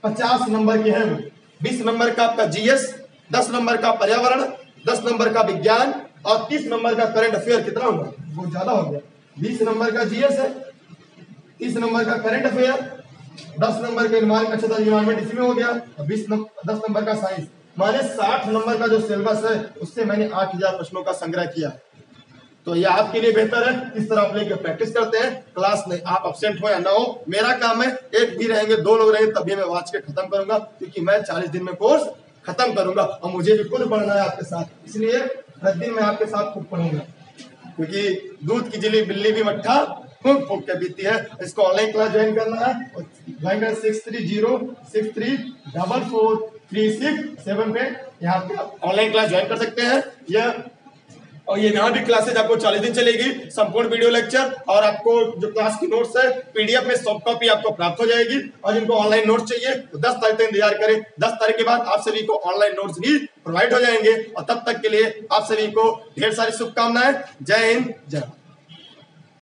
पचास नंबर के हैं। बीस नंबर का आपका जीएस, दस नंबर का पर्यावरण, दस नंबर का विज्ञान और तीस नंबर का करंट अफेयर। कितना होगा? बहुत ज्यादा हो गया। बीस नंबर का जीएस है, तीस नंबर का करंट अफेयर, दस नंबर का इन्वायरमेंट इसी में हो गया, बीस दस नंबर का साइंस। माने साठ नंबर का जो सिलेबस है उससे मैंने आठ हजार प्रश्नों का संग्रह किया। तो ये आपके लिए बेहतर है, इस तरह आप लेकर प्रैक्टिस करते हैं। क्लास में आप अब्सेंट हो या ना हो, मेरा काम है, एक भी रहेंगे दो लोग रहेंगे तभी मैं वाच के खत्म करूंगा, क्योंकि मैं चालीस दिन में कोर्स खत्म करूंगा और मुझे भी खुद पढ़ना है आपके साथ, इसलिए हर दिन मैं आपके साथ खुद पढ़ूंगा। क्योंकि दूध की जिली बिल्ली भी मट्ठा फूक फूक के पीती है। इसको ऑनलाइन क्लास ज्वाइन करना है, ज्वाइन कर six three zero six three double four three six seven पे यहाँ पे ऑनलाइन क्लास ज्वाइन कर सकते हैं। यह और ये यहाँ भी क्लासेज आपको चालीस दिन चलेगी, संपूर्ण वीडियो लेक्चर और आपको जो क्लास की नोट्स है पीडीएफ में सॉफ्ट कॉपी आपको प्राप्त हो जाएगी। और जिनको ऑनलाइन नोट्स चाहिए तो दस तारीख तक इंतजार करें। दस तारीख के बाद आप सभी को ऑनलाइन नोट्स भी प्रोवाइड हो जाएंगे और तब तक के लिए आप सभी को ढेर सारी शुभकामनाएं। जय हिंद, जय भारत।